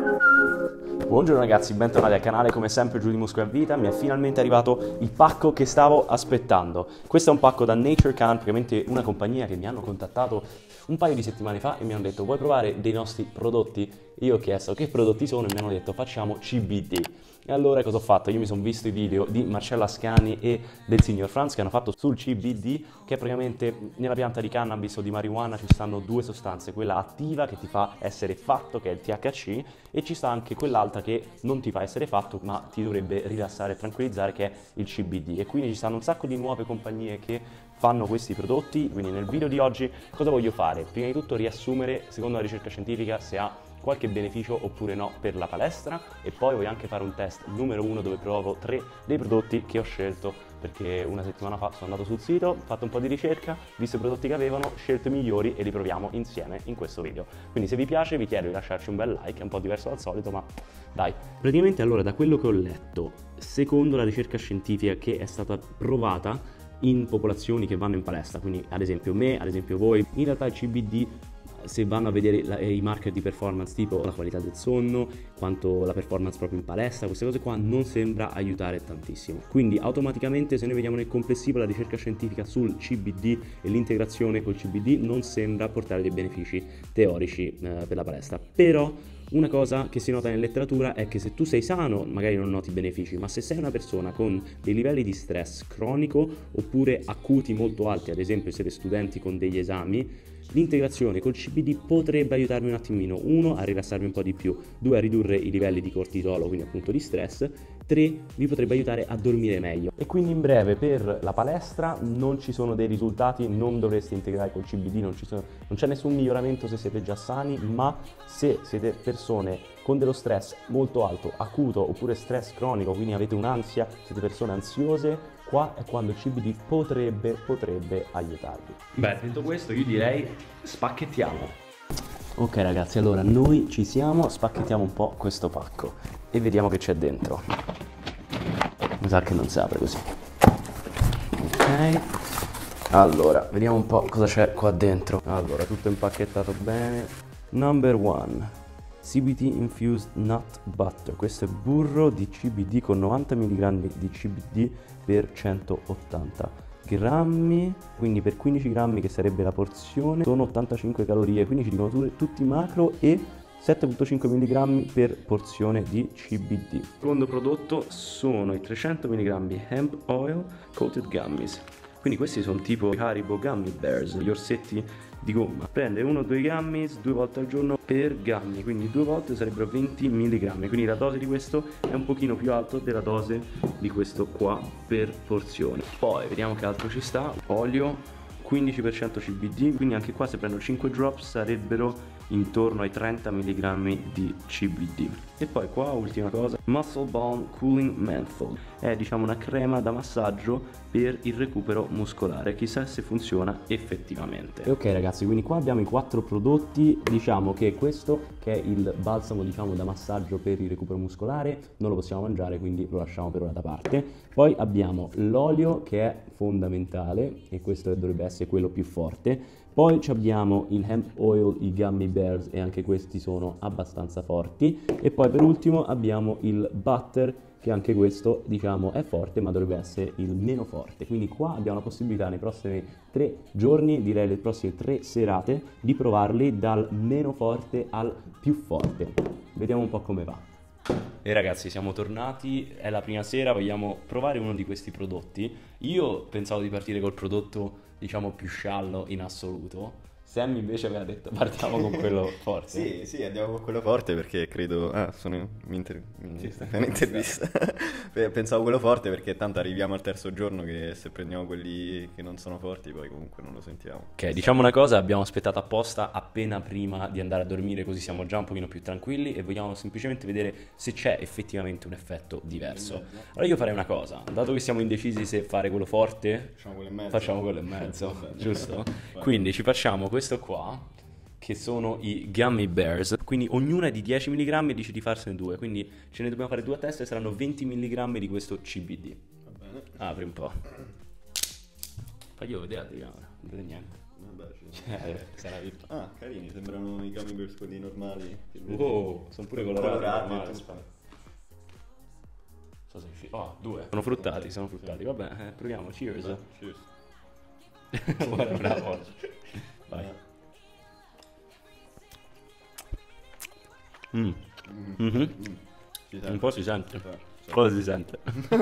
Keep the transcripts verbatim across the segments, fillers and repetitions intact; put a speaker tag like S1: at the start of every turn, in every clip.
S1: Buongiorno ragazzi, bentornati al canale, come sempre Giù di Muscolo a Vita. Mi è finalmente arrivato il pacco che stavo aspettando. Questo è un pacco da NatureCan, praticamente una compagnia che mi hanno contattato un paio di settimane fa e mi hanno detto: vuoi provare dei nostri prodotti? Io ho chiesto che prodotti sono e mi hanno detto facciamo C B D. E allora cosa ho fatto? Io mi sono visto i video di Marcello Ascani e del signor Franz che hanno fatto sul C B D, che è praticamente nella pianta di cannabis o di marijuana ci stanno due sostanze, quella attiva che ti fa essere fatto, che è il T H C, e ci sta anche quell'altra che non ti fa essere fatto ma ti dovrebbe rilassare e tranquillizzare, che è il C B D. E quindi ci stanno un sacco di nuove compagnie che fanno questi prodotti. Quindi nel video di oggi cosa voglio fare? Prima di tutto riassumere secondo la ricerca scientifica se ha qualche beneficio oppure no per la palestra, e poi voglio anche fare un test numero uno dove provo tre dei prodotti che ho scelto, perché una settimana fa sono andato sul sito, ho fatto un po' di ricerca, visto i prodotti che avevano, scelto i migliori e li proviamo insieme in questo video. Quindi se vi piace vi chiedo di lasciarci un bel like, è un po' diverso dal solito ma dai. Praticamente allora, da quello che ho letto, secondo la ricerca scientifica che è stata provata in popolazioni che vanno in palestra, quindi ad esempio me, ad esempio voi, in realtà il C B D, se vanno a vedere la, i marker di performance tipo la qualità del sonno, quanto la performance proprio in palestra, queste cose qua non sembra aiutare tantissimo. Quindi automaticamente, se noi vediamo nel complessivo la ricerca scientifica sul C B D e l'integrazione col C B D, non sembra portare dei benefici teorici eh, per la palestra. Però una cosa che si nota in letteratura è che se tu sei sano magari non noti benefici, ma se sei una persona con dei livelli di stress cronico oppure acuti molto alti, ad esempio siete studenti con degli esami, l'integrazione col C B D potrebbe aiutarmi un attimino: uno, a rilassarmi un po' di più; due, a ridurre i livelli di cortisolo, quindi appunto di stress; tre, vi potrebbe aiutare a dormire meglio. E quindi in breve, per la palestra non ci sono dei risultati, non dovreste integrare col C B D, non, ci sono, non c'è nessun miglioramento se siete già sani, ma se siete persone con dello stress molto alto, acuto, oppure stress cronico, quindi avete un'ansia, siete persone ansiose, qua è quando il C B D potrebbe, potrebbe aiutarvi. Beh, detto questo io direi spacchettiamo. Ok ragazzi, allora noi ci siamo, spacchettiamo un po' questo pacco e vediamo che c'è dentro. Mi sa che non si apre così. Ok, allora vediamo un po' cosa c'è qua dentro. Allora, tutto impacchettato bene. Number one, C B D Infused Nut Butter. Questo è burro di C B D con novanta milligrammi di C B D per centottanta grammi, quindi per quindici grammi, che sarebbe la porzione, sono ottantacinque calorie, quindi ci dicono tutti macro, e sette virgola cinque milligrammi per porzione di C B D. Il secondo prodotto sono i trecento milligrammi Hemp Oil Coated Gummies. Quindi questi sono tipo Haribo Gummy Bears, gli orsetti di gomma. Prende uno o due gummies due volte al giorno per gummy, quindi due volte sarebbero venti milligrammi, quindi la dose di questo è un pochino più alto della dose di questo qua per porzione. Poi vediamo che altro ci sta. Olio quindici per cento C B D, quindi anche qua se prendo cinque drops sarebbero intorno ai trenta milligrammi di C B D. E poi qua, ultima cosa, Muscle Balm Cooling Menthol, è diciamo una crema da massaggio per il recupero muscolare, chissà se funziona effettivamente. E ok ragazzi, quindi qua abbiamo i quattro prodotti. Diciamo che questo, che è il balsamo diciamo da massaggio per il recupero muscolare, non lo possiamo mangiare, quindi lo lasciamo per ora da parte. Poi abbiamo l'olio, che è fondamentale, e questo dovrebbe essere quello più forte. Poi abbiamo il hemp oil, i gummy bears, e anche questi sono abbastanza forti. E poi per ultimo abbiamo il butter, che anche questo diciamo è forte ma dovrebbe essere il meno forte. Quindi qua abbiamo la possibilità nei prossimi tre giorni, direi le prossime tre serate, di provarli dal meno forte al più forte. Vediamo un po' come va. E ragazzi, siamo tornati, è la prima sera, vogliamo provare uno di questi prodotti. Io pensavo di partire col prodotto diciamo più sciallo in assoluto. Sam invece aveva detto partiamo con quello forte.
S2: Sì, sì, andiamo con quello forte perché credo... Ah, sono in inter...
S1: Sì, sta-
S2: un'intervista. Pensavo quello forte perché tanto arriviamo al terzo giorno che se prendiamo quelli che non sono forti poi comunque non lo sentiamo.
S1: Ok, diciamo una cosa, abbiamo aspettato apposta appena prima di andare a dormire, così siamo già un pochino più tranquilli e vogliamo semplicemente vedere se c'è effettivamente un effetto diverso. Allora io farei una cosa, dato che siamo indecisi se fare quello forte,
S2: Facciamo quello in mezzo.
S1: facciamo quello in mezzo, giusto? Quindi ci facciamo questo qua, che sono i Gummy Bears, quindi ognuna è di dieci milligrammi e dice di farsene due, quindi ce ne dobbiamo fare due a testa e saranno venti milligrammi di questo C B D.
S2: Va bene.
S1: Apri un po'. Faglielo vedere la telecamera, non vede niente.
S2: Vabbè, sì.
S1: Eh, sarà visto.
S2: Ah, carini, sembrano i gummy bears quelli normali.
S1: Oh, sono pure colorati.
S2: Colorati,
S1: normali,
S2: tutto.
S1: aspetta. So se riusci- Oh, due. Sono fruttati, sono fruttati. Vabbè, eh, proviamo. Cheers.
S2: Beh, cheers.
S1: Guarda, bravo. Vai. Mm. Mhm.
S2: Mm. Si sente.
S1: Un po' si sente.
S2: Sì, sì.
S1: Cosa si sente?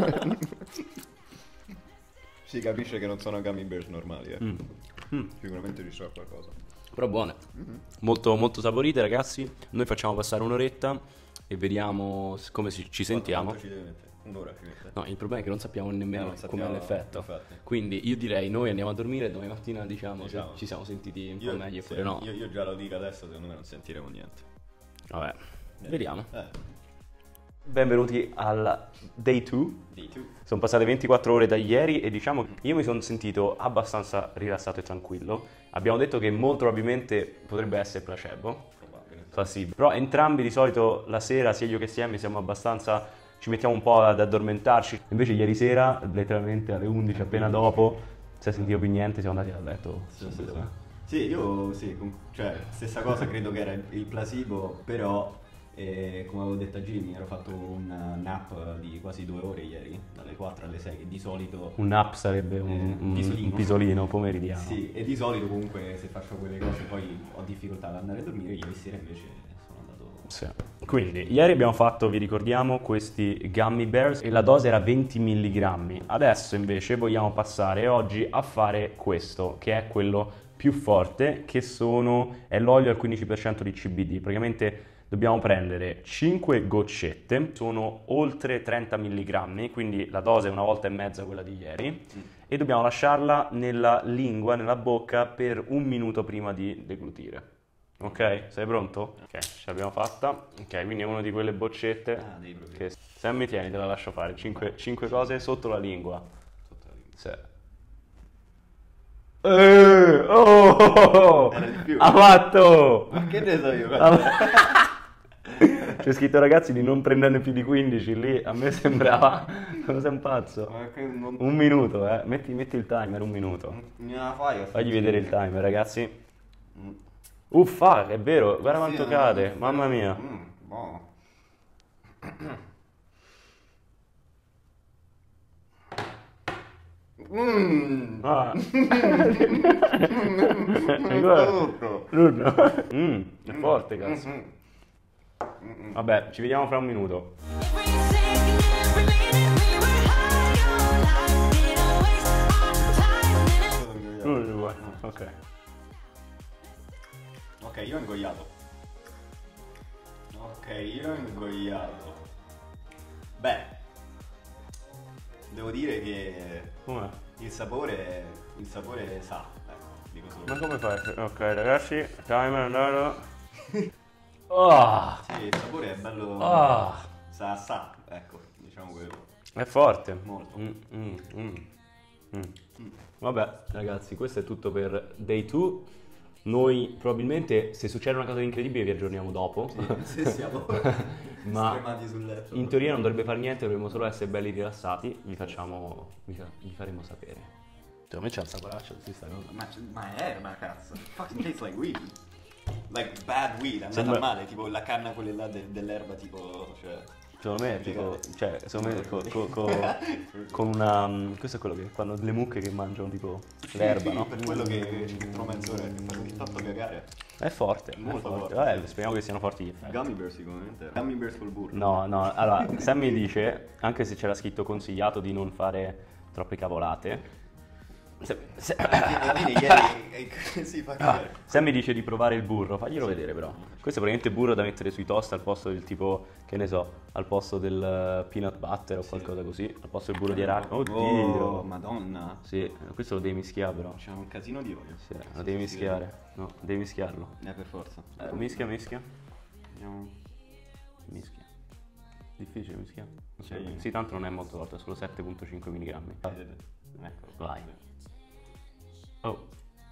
S2: Si capisce che non sono gummy bears normali, eh.
S1: Mm. Mm.
S2: Sicuramente ci sarà qualcosa.
S1: Però buone. Molto, molto saporite, ragazzi. Noi facciamo passare un'oretta e vediamo s- come si- ci sentiamo.
S2: Quanto ci deve mettere? Un'ora ci mette.
S1: No, il problema è che non sappiamo
S2: Eh,
S1: nemmeno
S2: non sappiamo,
S1: com'è l'effetto.
S2: infatti.
S1: Quindi io direi noi andiamo a dormire e domani mattina diciamo,
S2: Diciamo.
S1: se ci siamo sentiti un po'
S2: Io,
S1: meglio
S2: sì,
S1: oppure no.
S2: io, io già lo dico adesso, secondo me non sentiremo niente.
S1: Vabbè,
S2: Eh.
S1: vediamo.
S2: Eh,
S1: Benvenuti al day due.
S2: di tu.
S1: Sono passate ventiquattro ore da ieri e diciamo che io mi sono sentito abbastanza rilassato e tranquillo. Abbiamo detto che molto probabilmente potrebbe essere placebo.
S2: Probabile.
S1: Fa sì. Però entrambi di solito la sera, sia io che Sammy, siamo abbastanza, ci mettiamo un po' ad addormentarci. Invece ieri sera, letteralmente alle undici, appena dopo, non si è sentito più niente, siamo andati a letto.
S2: Sì, sì,
S1: subito,
S2: sì.
S1: eh.
S2: Sì, io sì, com- cioè stessa cosa credo che era il, il placebo, però eh, come avevo detto a Jimmy, ero fatto un nap di quasi due ore ieri, dalle quattro alle sei, che di solito...
S1: Un nap sarebbe un,
S2: Eh,
S1: un-
S2: pisolino.
S1: un pisolino pomeridiano.
S2: Sì, e di solito comunque se faccio quelle cose poi ho difficoltà ad andare a dormire, ieri sera invece sono andato...
S1: Sì. Quindi, ieri abbiamo fatto, vi ricordiamo, questi gummy bears e la dose era venti milligrammi. Adesso invece vogliamo passare oggi a fare questo, che è quello più forte, che sono, è l'olio al quindici per cento di C B D. Praticamente dobbiamo prendere cinque goccette, sono oltre trenta milligrammi, quindi la dose è una volta e mezza quella di ieri, e dobbiamo lasciarla nella lingua, nella bocca, per un minuto prima di deglutire. Ok? Sei pronto? Ok, ce l'abbiamo fatta. Ok, quindi è una di quelle boccette
S2: Ah, devi proprio...
S1: che Sammy, tieni, te la lascio fare. Cinque, cinque cose sotto la lingua.
S2: Sotto la lingua.
S1: Sì. Eh, oh,
S2: Era di più.
S1: ha fatto!
S2: Ma che ne so io?
S1: C'è scritto, ragazzi, di non prenderne più di quindici. Lì a me sembrava, come sei un pazzo.
S2: Ma che non...
S1: Un minuto, eh. Metti, metti il timer, un minuto.
S2: Me la fai a
S1: Fagli vedere il timer, ragazzi.
S2: Mm.
S1: Uffa, è vero, guarda quanto
S2: Sì,
S1: cade,
S2: eh,
S1: mamma mia.
S2: Mm, buono. Mm.
S1: Ah. Guarda. Brutto. Mm, è forte, cazzo. Vabbè, ci vediamo fra un minuto.
S3: Every second, every minute we were high on life. Didn't waste our time.
S1: Uno, due, ok.
S2: Ok, io ho ingoiato. Ok, io ho ingoiato. Beh, devo dire che
S1: Com'è?
S2: il sapore, il sapore sa, ecco, dico solo.
S1: Ma come fai? Ok, ragazzi, timer è andato. Ah,
S2: Sì, il sapore è bello,
S1: ah,
S2: sa, sa, ecco, diciamo quello.
S1: è forte.
S2: Molto.
S1: Mm, mm, mm, mm. Vabbè, ragazzi, questo è tutto per day due. Noi probabilmente, se succede una cosa incredibile, vi aggiorniamo dopo.
S2: Se siamo
S1: Ma
S2: stremati sul letto.
S1: in teoria non dovrebbe fare niente, dovremmo solo essere belli rilassati. Vi facciamo, vi, fa- vi faremo sapere. Secondo me c'è il saporaccio, si sta cosa.
S2: Ma, ma è erba, cazzo. Fucking tastes like weed. Like bad weed, è andata
S1: Sembra-
S2: male, tipo la canna quella là de- dell'erba, tipo, cioè...
S1: Secondo me, tipo, cioè, secondo me co- co- co- con una... mm, questo è quello che fanno le mucche che mangiano tipo l'erba, no?
S2: Per quello che ci mettono mezz'ora, che fa così tanto cagare.
S1: È forte,
S2: Molto
S1: è forte.
S2: forte.
S1: Vabbè, speriamo che siano forti gli effetti.
S2: Gummy bear sicuramente. Gummy bears col burro.
S1: No, no, allora, Sammy dice, anche se c'era scritto consigliato di non fare troppe cavolate, se- se-
S2: Alla fine ieri si fa
S1: Ah,
S2: cagare.
S1: Sammy dice di provare il burro, faglielo vedere però. Questo è praticamente burro da mettere sui toast al posto del tipo, che ne so, al posto del eh, peanut butter o qualcosa così, al posto del burro di arachidi. Oddio!
S2: Oh, madonna.
S1: Sì, questo lo devi mischiare però.
S2: C'è un casino di olio.
S1: Sì, lo devi mischiare. No, devi mischiarlo.
S2: Eh, per forza.
S1: Eh, mischia, mischia.
S2: Vediamo.
S1: Mischia. Difficile mischiare.
S2: Sì.
S1: Sì, tanto non è molto forte, è solo sette virgola cinque milligrammi.
S2: Ecco.
S1: Vai. Oh.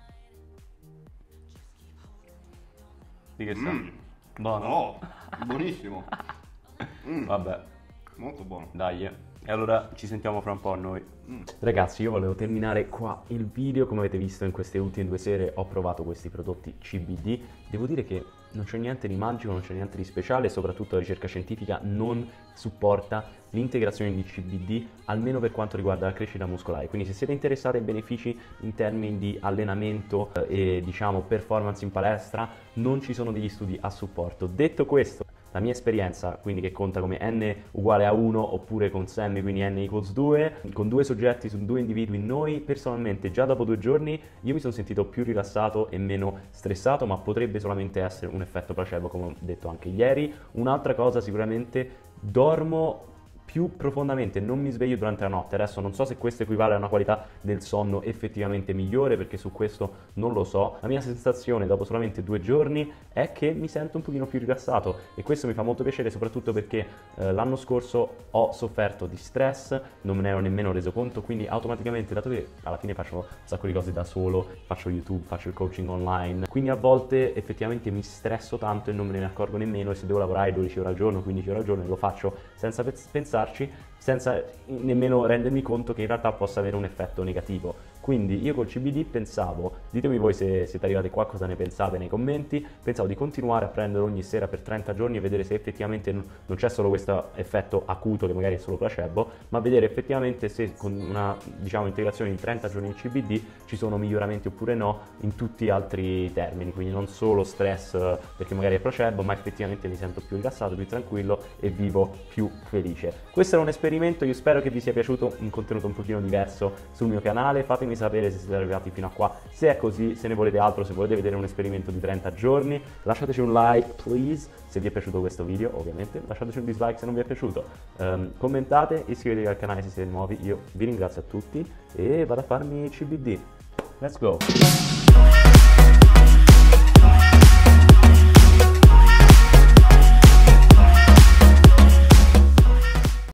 S1: Di che sa?
S2: Mm.
S1: Buono?
S2: Oh, buonissimo. Mm,
S1: Vabbè,
S2: molto buono.
S1: dai. eh. E allora ci sentiamo fra un po' noi. Ragazzi, io volevo terminare qua il video. Come avete visto in queste ultime due sere ho provato questi prodotti C B D. Devo dire che non c'è niente di magico, non c'è niente di speciale e soprattutto la ricerca scientifica non supporta l'integrazione di C B D, almeno per quanto riguarda la crescita muscolare. Quindi se siete interessati ai benefici in termini di allenamento eh, e diciamo performance in palestra, non ci sono degli studi a supporto. Detto questo, la mia esperienza, quindi che conta come n uguale a uno oppure con Sammy, quindi n equals due, con due soggetti su due individui, noi personalmente già dopo due giorni io mi sono sentito più rilassato e meno stressato, ma potrebbe solamente essere un effetto placebo, come ho detto anche ieri. Un'altra cosa, sicuramente dormo più profondamente, non mi sveglio durante la notte. Adesso non so se questo equivale a una qualità del sonno effettivamente migliore, perché su questo non lo so. La mia sensazione dopo solamente due giorni è che mi sento un pochino più rilassato e questo mi fa molto piacere, soprattutto perché eh, l'anno scorso ho sofferto di stress, non me ne ero nemmeno reso conto, quindi automaticamente, dato che alla fine faccio un sacco di cose da solo, faccio YouTube, faccio il coaching online, quindi a volte effettivamente mi stresso tanto e non me ne accorgo nemmeno, e se devo lavorare dodici ore al giorno, quindici ore al giorno, lo faccio senza pensare, senza nemmeno rendermi conto che in realtà possa avere un effetto negativo. Quindi io col C B D pensavo, ditemi voi se siete arrivati qua cosa ne pensate nei commenti, pensavo di continuare a prendere ogni sera per trenta giorni e vedere se effettivamente non c'è solo questo effetto acuto che magari è solo placebo, ma vedere effettivamente se con una diciamo integrazione di trenta giorni in C B D ci sono miglioramenti oppure no in tutti gli altri termini, quindi non solo stress perché magari è placebo, ma effettivamente mi sento più rilassato, più tranquillo e vivo più felice. Questo era un esperimento, io spero che vi sia piaciuto, un contenuto un pochino diverso sul mio canale. Fatemi sapere se siete arrivati fino a qua, se è così, se ne volete altro, se volete vedere un esperimento di trenta giorni. Lasciateci un like please se vi è piaciuto questo video, ovviamente lasciateci un dislike se non vi è piaciuto. Um, commentate, iscrivetevi al canale se siete nuovi. Io vi ringrazio a tutti e vado a farmi C B D. Let's go.